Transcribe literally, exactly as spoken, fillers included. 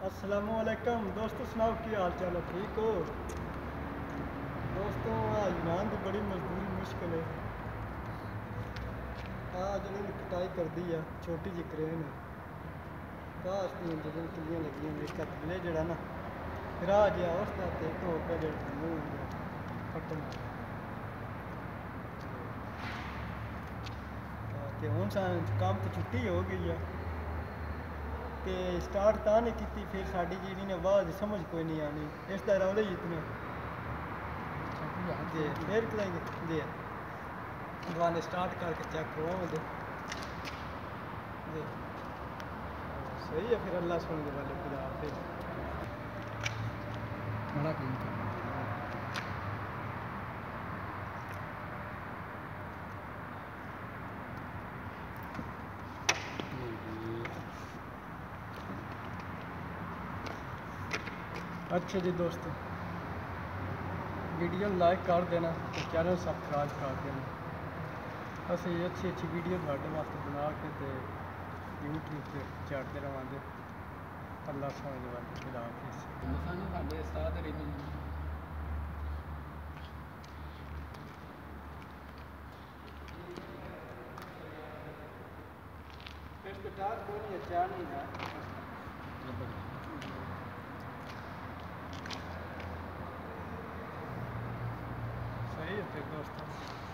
अस्सलामुअलैकुम दोस्तों, सुनाओ की हाल चाल है? ठीक हो दोस्तों? आज ईमान की बड़ी मजदूरी मुश्किल है। आज इन्होंने कटाई कर दी है, छोटी जी क्रेन है। काश तीन जगह किलियां लगी हैं एक थले जड़ा ना फिर आ गया उस तो एक हो गया जड़ा मुँह हो गया फटन ते हुण काम तो छुट्टी हो गई है ते स्टार्ट तां नहीं की फिर साड़ी जी ने आवाज़ समझ कोई नहीं आनी इसका रौले ही इतने जी फिर करेंगे जी दुआने स्टार्ट करके चेक करवाओ दे जी सही है। फिर अल्लाह सुन वाले खुदा हाफिज़ बड़ा काम कर अच्छा जी दोस्तों, वीडियो लाइक कर देना तो चैनल सब्सक्राइब कर देना। असं अच्छी अच्छी वीडियो थोड़े वास्ते बना के ते यूट्यूब पर चाड़ते रवांगे। अल्लाह समझ वाले खुदा हाफिज़। सही है फिर दोस्तों।